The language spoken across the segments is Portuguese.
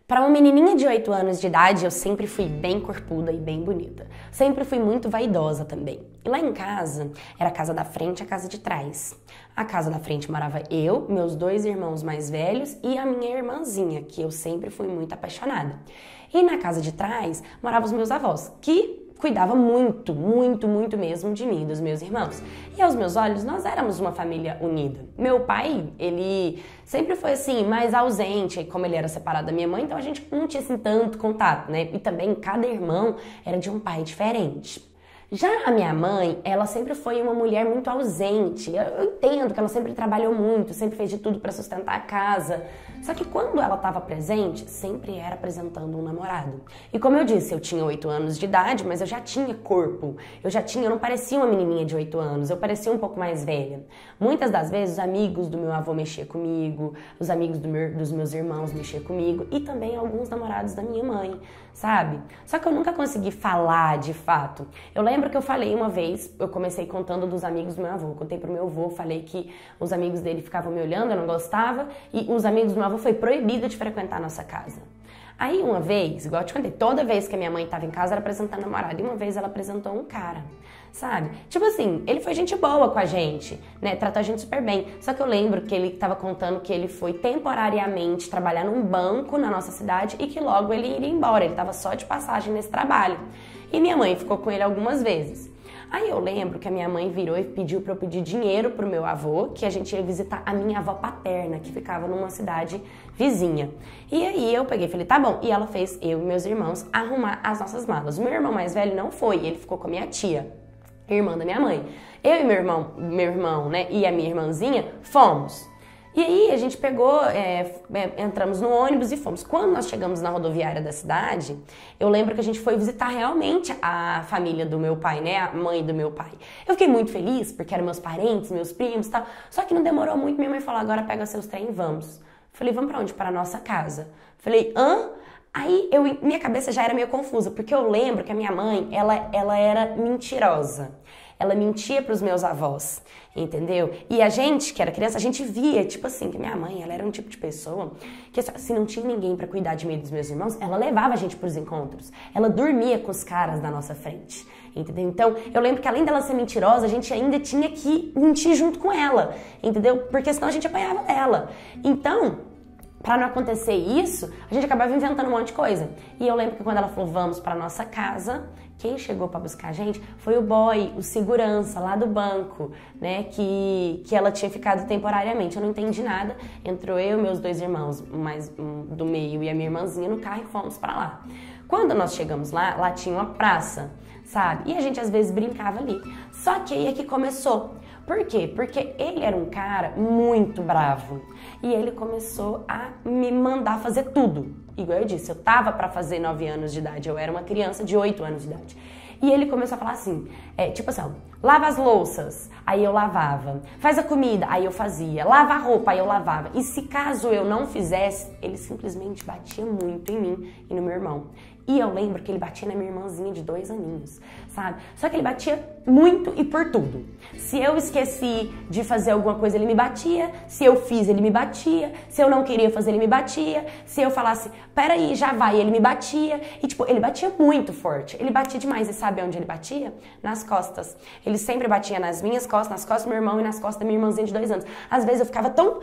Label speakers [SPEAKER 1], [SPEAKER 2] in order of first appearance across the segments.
[SPEAKER 1] Para uma menininha de 8 anos de idade, eu sempre fui bem corpuda e bem bonita. Sempre fui muito vaidosa também. E lá em casa, era a casa da frente e a casa de trás. A casa da frente morava eu, meus 2 irmãos mais velhos e a minha irmãzinha, que eu sempre fui muito apaixonada. E na casa de trás, moravam os meus avós, que cuidava muito, muito, muito mesmo de mim e dos meus irmãos. E aos meus olhos, nós éramos uma família unida. Meu pai, ele sempre foi assim, mais ausente, como ele era separado da minha mãe, então a gente não tinha assim tanto contato, né? E também cada irmão era de um pai diferente. Já a minha mãe, ela sempre foi uma mulher muito ausente. Eu entendo que ela sempre trabalhou muito, sempre fez de tudo para sustentar a casa. Só que quando ela estava presente, sempre era apresentando um namorado. E como eu disse, eu tinha 8 anos de idade, mas eu já tinha corpo. Eu não parecia uma menininha de 8 anos, eu parecia um pouco mais velha. Muitas das vezes os amigos do meu avô mexiam comigo, os amigos dos meus irmãos mexiam comigo e também alguns namorados da minha mãe, sabe? Só que eu nunca consegui falar de fato. Eu lembro que eu falei uma vez, eu comecei contando dos amigos do meu avô. Eu contei pro meu avô, falei que os amigos dele ficavam me olhando, eu não gostava, e os amigos do meu avô foi proibido de frequentar a nossa casa. Aí uma vez, igual eu te contei, toda vez que a minha mãe estava em casa era apresentando namorado, e uma vez ela apresentou um cara, sabe? Tipo assim, ele foi gente boa com a gente, né? Tratou a gente super bem. Só que eu lembro que ele estava contando que ele foi temporariamente trabalhar num banco na nossa cidade e que logo ele iria embora, ele estava só de passagem nesse trabalho. E minha mãe ficou com ele algumas vezes. Aí eu lembro que a minha mãe virou e pediu para eu pedir dinheiro pro meu avô, que a gente ia visitar a minha avó paterna, que ficava numa cidade vizinha. E aí eu peguei e falei, tá bom. E ela fez eu e meus irmãos arrumar as nossas malas. O meu irmão mais velho não foi, ele ficou com a minha tia, irmã da minha mãe. Eu e meu irmão, né, e a minha irmãzinha fomos. E aí a gente pegou, entramos no ônibus e fomos. Quando nós chegamos na rodoviária da cidade, eu lembro que a gente foi visitar realmente a família do meu pai, né? A mãe do meu pai. Eu fiquei muito feliz, porque eram meus parentes, meus primos e tal. Só que não demorou muito, minha mãe falou, agora pega seus trem e vamos. Falei, vamos pra onde? Para a nossa casa. Falei, hã? Aí minha cabeça já era meio confusa, porque eu lembro que a minha mãe, ela era mentirosa. Ela mentia pros meus avós, entendeu? E a gente, que era criança, a gente via, tipo assim, que minha mãe, ela era um tipo de pessoa que se não tinha ninguém pra cuidar de mim e dos meus irmãos, ela levava a gente pros encontros. Ela dormia com os caras da nossa frente, entendeu? Então, eu lembro que além dela ser mentirosa, a gente ainda tinha que mentir junto com ela, entendeu? Porque senão a gente apanhava dela. Então, pra não acontecer isso, a gente acabava inventando um monte de coisa. E eu lembro que quando ela falou, vamos pra nossa casa, quem chegou pra buscar a gente foi o boy, o segurança lá do banco, né, que ela tinha ficado temporariamente. Eu não entendi nada. Entrou eu e meus 2 irmãos, mais do meio, e a minha irmãzinha no carro e fomos pra lá. Quando nós chegamos lá tinha uma praça, sabe? E a gente às vezes brincava ali. Só que aí é que começou. Por quê? Porque ele era um cara muito bravo e ele começou a me mandar fazer tudo. Igual eu disse, eu tava pra fazer 9 anos de idade, eu era uma criança de 8 anos de idade. E ele começou a falar assim, tipo assim, ó, lava as louças, aí eu lavava. Faz a comida, aí eu fazia. Lava a roupa, aí eu lavava. E se caso eu não fizesse, ele simplesmente batia muito em mim e no meu irmão. E eu lembro que ele batia na minha irmãzinha de 2 aninhos, sabe? Só que ele batia muito e por tudo. Se eu esqueci de fazer alguma coisa, ele me batia. Se eu fiz, ele me batia. Se eu não queria fazer, ele me batia. Se eu falasse, peraí, já vai, ele me batia. E tipo, ele batia muito forte. Ele batia demais. E sabe onde ele batia? Nas costas. Ele sempre batia nas minhas costas, nas costas do meu irmão e nas costas da minha irmãzinha de 2 anos. Às vezes eu ficava tão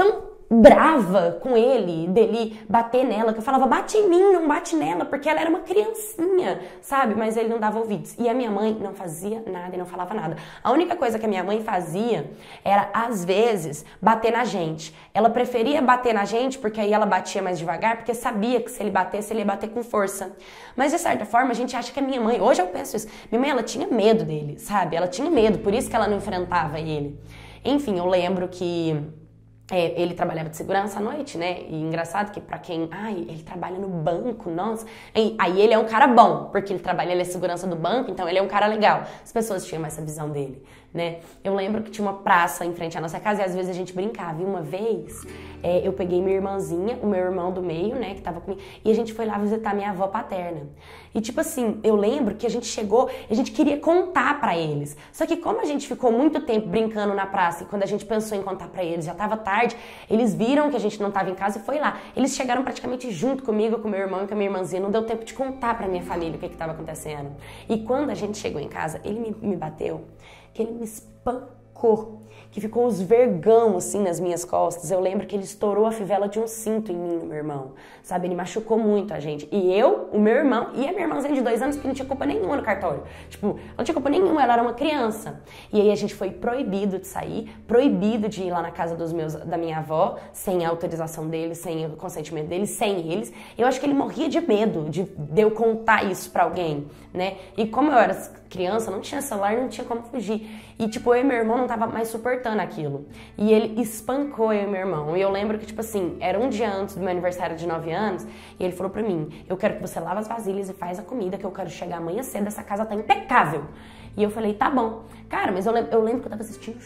[SPEAKER 1] brava com ele, dele bater nela, que eu falava, bate em mim, não bate nela, porque ela era uma criancinha, sabe? Mas ele não dava ouvidos. E a minha mãe não fazia nada e não falava nada. A única coisa que a minha mãe fazia era, às vezes, bater na gente. Ela preferia bater na gente, porque aí ela batia mais devagar, porque sabia que se ele batesse, ele ia bater com força. Mas, de certa forma, a gente acha que a minha mãe, hoje eu penso isso, minha mãe, ela tinha medo dele, sabe? Ela tinha medo, por isso que ela não enfrentava ele. Enfim, eu lembro que ele trabalhava de segurança à noite, né? E engraçado que pra quem... ele trabalha no banco, nossa. Aí ele é um cara bom, porque ele é segurança do banco, então ele é um cara legal. As pessoas tinham essa visão dele, né? Eu lembro que tinha uma praça em frente à nossa casa e às vezes a gente brincava. E uma vez eu peguei minha irmãzinha, o meu irmão do meio, né, que tava comigo, e a gente foi lá visitar minha avó paterna. E tipo assim, eu lembro que a gente chegou, a gente queria contar pra eles. Só que como a gente ficou muito tempo brincando na praça e quando a gente pensou em contar pra eles, já tava tarde, eles viram que a gente não tava em casa e foi lá. Eles chegaram praticamente junto comigo, com meu irmão e com a minha irmãzinha. Não deu tempo de contar pra minha família o que tava acontecendo. E quando a gente chegou em casa, ele me bateu, que ele me espancou, que ficou uns vergão assim nas minhas costas. Eu lembro que ele estourou a fivela de um cinto em mim, no meu irmão, sabe? Ele machucou muito a gente. E eu, o meu irmão e a minha irmãzinha de 2 anos que não tinha culpa nenhuma no cartório. Tipo, ela não tinha culpa nenhuma, ela era uma criança. E aí a gente foi proibido de sair, proibido de ir lá na casa da minha avó, sem a autorização deles, sem o consentimento deles, sem eles. Eu acho que ele morria de medo de eu contar isso pra alguém, né? E como eu era criança, não tinha celular, não tinha como fugir. E tipo, eu e meu irmão não tava mais suportando aquilo. E ele espancou eu e meu irmão. E eu lembro que, tipo assim, era um dia antes do meu aniversário de 9 anos, e ele falou pra mim, eu quero que você lave as vasilhas e faz a comida, que eu quero chegar amanhã cedo, essa casa tá impecável. E eu falei, tá bom. Cara, mas eu lembro que eu tava assistindo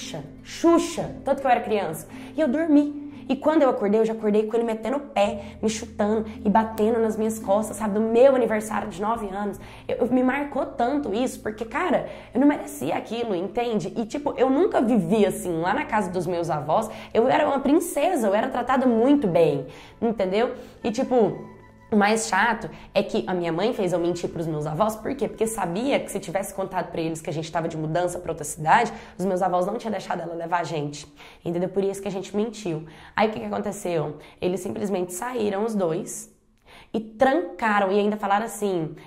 [SPEAKER 1] Xuxa, tanto que eu era criança. E eu dormi. E quando eu acordei, eu já acordei com ele metendo o pé, me chutando e batendo nas minhas costas, sabe? Do meu aniversário de 9 anos. Me marcou tanto isso, porque, cara, eu não merecia aquilo, entende? E, tipo, eu nunca vivi assim, lá na casa dos meus avós, eu era uma princesa, eu era tratada muito bem, entendeu? E, tipo, o mais chato é que a minha mãe fez eu mentir pros meus avós. Por quê? Porque sabia que se tivesse contado pra eles que a gente tava de mudança pra outra cidade, os meus avós não tinham deixado ela levar a gente, entendeu? Por isso que a gente mentiu. Aí o que aconteceu? Eles simplesmente saíram os dois e trancaram e ainda falaram assim,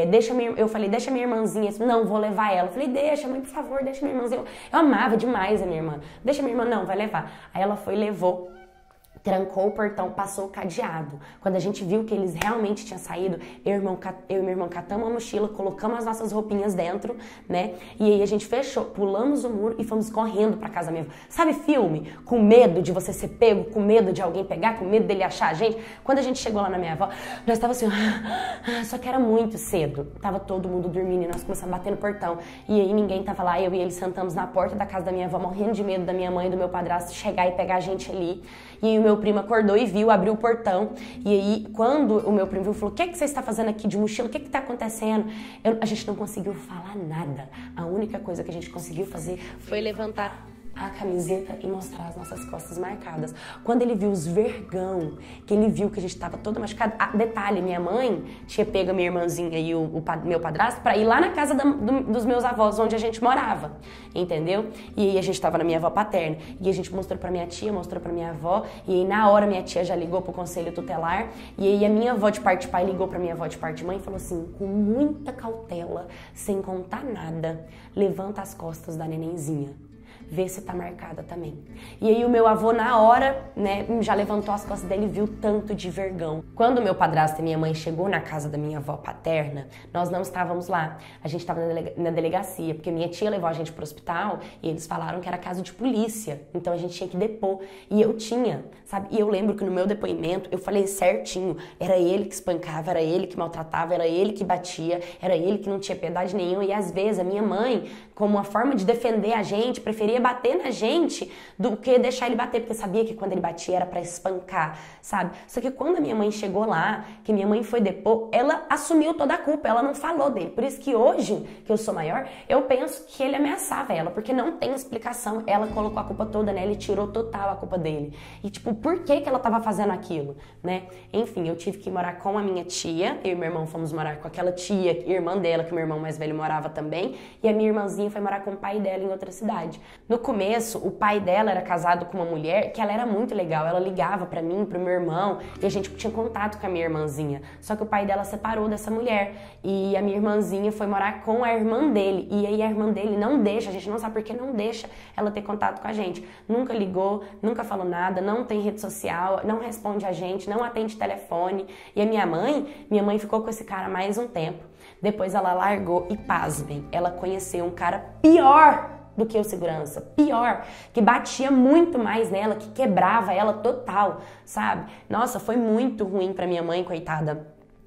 [SPEAKER 1] eu falei, deixa minha irmãzinha, não, vou levar ela. Eu falei, deixa, mãe, por favor, deixa minha irmãzinha. Eu amava demais a minha irmã. Deixa minha irmã, não, vai levar. Aí ela foi e levou. Trancou o portão, passou o cadeado. Quando a gente viu que eles realmente tinham saído, eu e meu irmão catamos a mochila, colocamos as nossas roupinhas dentro, né? E aí a gente fechou, pulamos o muro e fomos correndo pra casa mesmo. Sabe filme? Com medo de você ser pego, com medo de alguém pegar, com medo dele achar a gente. Quando a gente chegou lá na minha avó, nós tava assim, só que era muito cedo. Tava todo mundo dormindo e nós começamos a bater no portão. E aí ninguém tava lá, eu e ele sentamos na porta da casa da minha avó, morrendo de medo da minha mãe e do meu padrasto chegar e pegar a gente ali. E aí o meu primo acordou e viu, abriu o portão. E aí, quando o meu primo viu, falou, o que você está fazendo aqui de mochila? O que está acontecendo? A gente não conseguiu falar nada. A única coisa que a gente conseguiu fazer foi levantar a camiseta e mostrar as nossas costas marcadas. Quando ele viu os vergão, que ele viu que a gente estava toda machucada. Detalhe, minha mãe tinha pego a minha irmãzinha e meu padrasto para ir lá na casa dos meus avós, onde a gente morava, entendeu? E aí a gente estava na minha avó paterna. E a gente mostrou para minha tia, mostrou para minha avó. E aí na hora minha tia já ligou pro conselho tutelar. E aí a minha avó de parte de pai ligou para minha avó de parte de mãe e falou assim, com muita cautela, sem contar nada, levanta as costas da nenenzinha. Vê se tá marcada também. E aí o meu avô, na hora, né, já levantou as costas dele e viu tanto de vergão. Quando meu padrasto e minha mãe chegou na casa da minha avó paterna, nós não estávamos lá. A gente estava na delegacia, porque minha tia levou a gente pro hospital e eles falaram que era caso de polícia. Então a gente tinha que depor. E eu tinha, sabe? E eu lembro que no meu depoimento eu falei certinho. Era ele que espancava, era ele que maltratava, era ele que batia, era ele que não tinha piedade nenhuma. E às vezes a minha mãe, como uma forma de defender a gente, preferia bater na gente do que deixar ele bater, porque sabia que quando ele batia era pra espancar, sabe? Só que quando a minha mãe chegou lá, que minha mãe foi depor, ela assumiu toda a culpa, ela não falou dele. Por isso que hoje, que eu sou maior, eu penso que ele ameaçava ela, porque não tem explicação. Ela colocou a culpa toda nela e tirou total a culpa dele. E tipo, por que ela tava fazendo aquilo, né? Enfim, eu tive que morar com a minha tia, eu e meu irmão fomos morar com aquela tia, irmã dela, que meu irmão mais velho morava também, e a minha irmãzinha foi morar com o pai dela em outra cidade. No começo, o pai dela era casado com uma mulher que ela era muito legal. Ela ligava pra mim, pro meu irmão, e a gente tinha contato com a minha irmãzinha. Só que o pai dela separou dessa mulher. E a minha irmãzinha foi morar com a irmã dele. E aí a irmã dele não deixa, a gente não sabe por que não deixa ela ter contato com a gente. Nunca ligou, nunca falou nada, não tem rede social, não responde a gente, não atende telefone. E a minha mãe ficou com esse cara mais um tempo. Depois ela largou e, pasmem, ela conheceu um cara pior do que o segurança, pior, que batia muito mais nela, que quebrava ela total, sabe? Nossa, foi muito ruim pra minha mãe, coitada.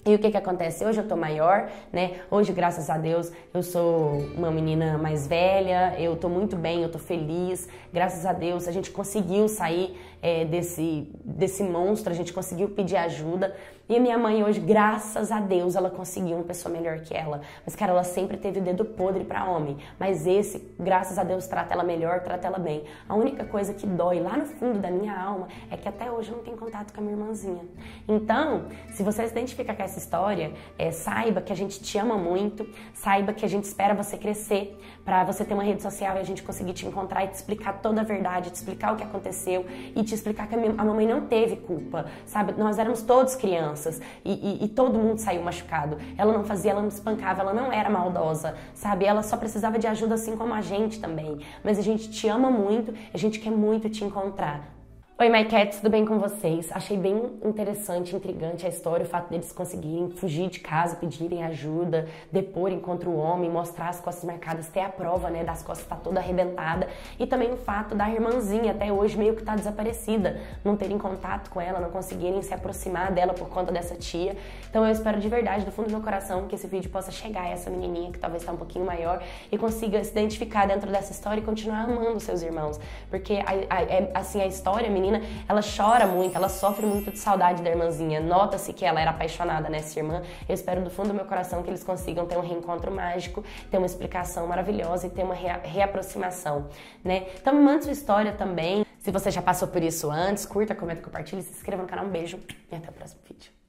[SPEAKER 1] E o que acontece? Hoje eu tô maior, né? Hoje, graças a Deus, eu sou uma menina mais velha, eu tô muito bem, eu tô feliz. Graças a Deus, a gente conseguiu sair desse monstro, a gente conseguiu pedir ajuda. E a minha mãe hoje, graças a Deus, ela conseguiu uma pessoa melhor que ela. Mas, cara, ela sempre teve o dedo podre pra homem. Mas esse, graças a Deus, trata ela melhor, trata ela bem. A única coisa que dói lá no fundo da minha alma é que até hoje eu não tenho contato com a minha irmãzinha. Então, se você se identifica com essa história, saiba que a gente te ama muito, saiba que a gente espera você crescer, pra você ter uma rede social e a gente conseguir te encontrar e te explicar toda a verdade, te explicar o que aconteceu e te explicar que a mamãe não teve culpa, sabe? Nós éramos todos crianças e todo mundo saiu machucado. Ela não fazia, ela não espancava, ela não era maldosa, sabe? Ela só precisava de ajuda assim como a gente também. Mas a gente te ama muito, a gente quer muito te encontrar. Oi, My Cats, tudo bem com vocês? Achei bem interessante, intrigante a história, o fato deles conseguirem fugir de casa, pedirem ajuda, deporem contra o homem, mostrar as costas marcadas, ter a prova, né, das costas tá toda arrebentada. E também o fato da irmãzinha até hoje meio que tá desaparecida, não terem contato com ela, não conseguirem se aproximar dela por conta dessa tia. Então eu espero de verdade, do fundo do meu coração, que esse vídeo possa chegar a essa menininha que talvez tá um pouquinho maior e consiga se identificar dentro dessa história e continuar amando seus irmãos. Porque assim, a história, menina, ela chora muito, ela sofre muito de saudade da irmãzinha. Nota-se que ela era apaixonada nessa irmã. Eu espero do fundo do meu coração que eles consigam ter um reencontro mágico, ter uma explicação maravilhosa e ter uma reaproximação, né? Então me manda sua história também. Se você já passou por isso antes, curta, comenta, compartilha, se inscreva no canal. Um beijo e até o próximo vídeo.